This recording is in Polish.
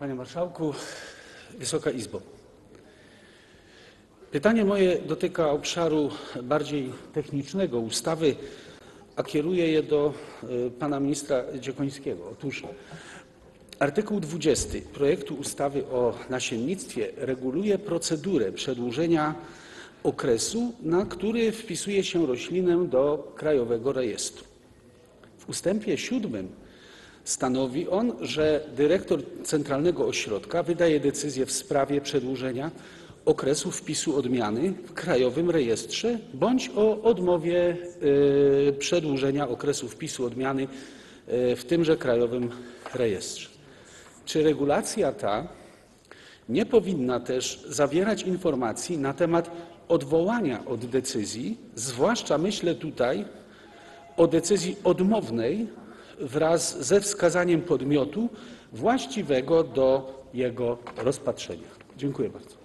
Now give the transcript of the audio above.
Panie Marszałku, Wysoka Izbo. Pytanie moje dotyka obszaru bardziej technicznego ustawy, a kieruję je do pana ministra Dziekońskiego. Otóż artykuł 20 projektu ustawy o nasiennictwie reguluje procedurę przedłużenia okresu, na który wpisuje się roślinę do Krajowego Rejestru. W ustępie 7 stanowi on, że dyrektor centralnego ośrodka wydaje decyzję w sprawie przedłużenia okresu wpisu odmiany w Krajowym Rejestrze bądź o odmowie przedłużenia okresu wpisu odmiany w tymże Krajowym Rejestrze. Czy regulacja ta nie powinna też zawierać informacji na temat odwołania od decyzji, zwłaszcza myślę tutaj o decyzji odmownej wraz ze wskazaniem podmiotu właściwego do jego rozpatrzenia? Dziękuję bardzo.